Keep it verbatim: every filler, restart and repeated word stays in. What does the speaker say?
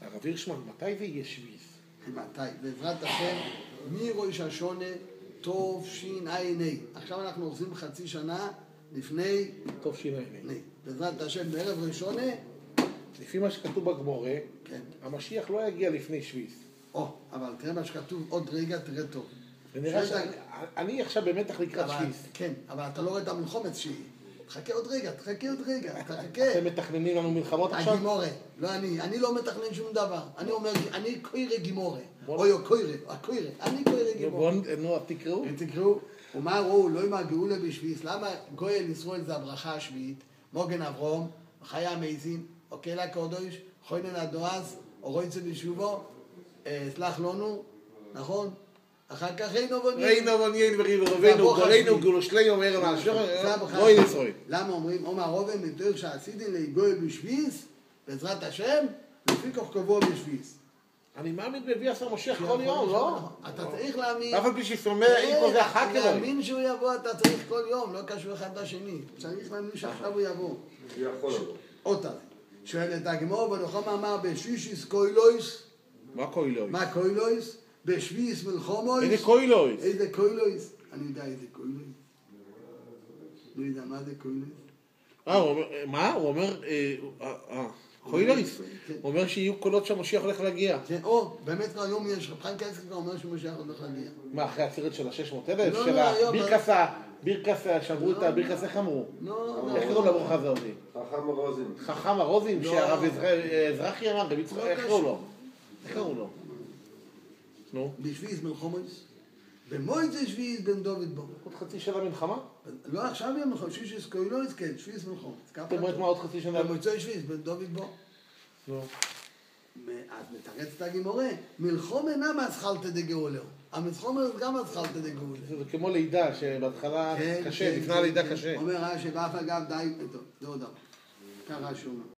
הרב הירשמן, מתי זה יהיה שביס? מתי? בעזרת השם, מראש השונה תשע"ה. עכשיו אנחנו עושים חצי שנה לפני תשע"ה. בעזרת השם, בערב ראשונה. לפי מה שכתוב בגמורה, כן. המשיח לא יגיע לפני שביס. או, אבל תראה מה שכתוב עוד רגע, תראה טוב. ונראה שאני עכשיו במתח לקראת שביס. כן, אבל אתה לא רואה את המלחומת שהיא. תחכה עוד רגע, תחכה עוד רגע, תחכה. אתם מתכננים לנו מלחמות עכשיו? הגימורה, לא אני, אני לא מתכנן שום דבר. אני אומר, אני קוירה גימורה. אוי, קוירה, הקוירה, אני קוירה גימורה. נו, תקראו. תקראו, ומה ראו, לא עם הגאולה בשביס, למה גואל ישראל זה הברכה השביעית, מוגן אברום, חיי המזין, אוקיי לקודש, חוינן הדועז, אורויצו בשובו, סלח לנו, נכון? אחר כך ראינו ונין. ראינו ונין וריב רבינו, גורנו גולושלי אומר על גוי ישראל. למה אומרים, אומר רובן מתואר שעשיתי לגוי בשביס, בעזרת השם, לפי כך קבוע בשביס. אני מאמין בביא עשר משיח כל יום, לא? אתה צריך להאמין. אף על פי ששומע איפה זה החק אלוהי. להאמין שהוא יבוא, אתה צריך כל יום, לא קשור אחד לשני. צריך להאמין שעכשיו הוא יבוא. יכול לבוא. אותה. שואלת הגמור, בנוחם אמר בשישיס קוילויס. מה קוילויס? מה קוילויס? בשביס מלחומויס. איזה קוילויס? איזה קוילויס? אני יודע איזה קוילויס. לא יודע מה זה קוילויס. אה, מה? הוא אומר, אה, קוילויס? הוא אומר שיהיו קולות שהמשיח הולך להגיע. כן, או, באמת כבר היום יש, רב חיים קצקי כבר אומר שמשיח הולך להגיע. מה, אחרי הסרט של ה-שש מאות אלף? לא, של לא, היום... הבירקסה, בירקסה, שברו את הבירקסה, איך אמרו? לא, לא. איך קראו לברכה הזאת? חכם הרוזים. חכם הרוזים, שהרב אזרחי אמר, איך קראו לו? איך קראו לו? נו? בשביס מלחומויס. במויצה שביס בן דוד בו. עוד חצי שנה מלחמה? לא, עכשיו יהיה מלחום, שישיס קוילויס, כן, שביס מלחומוס. זאת אומרת מה עוד חצי שנה? במויצה שביס בן דוד בו. נו. אז מתרץ את הגימורה, מלחום אינה מאסחלתא דגאולהו. המלחום הזה גם מאסחלתא דגאולהו. זה כמו לידה, שבהתחלה קשה, לפני הלידה קשה. אומר רש"י, ואף אגב די, טוב, זה עוד דבר. ככה שהוא אומר.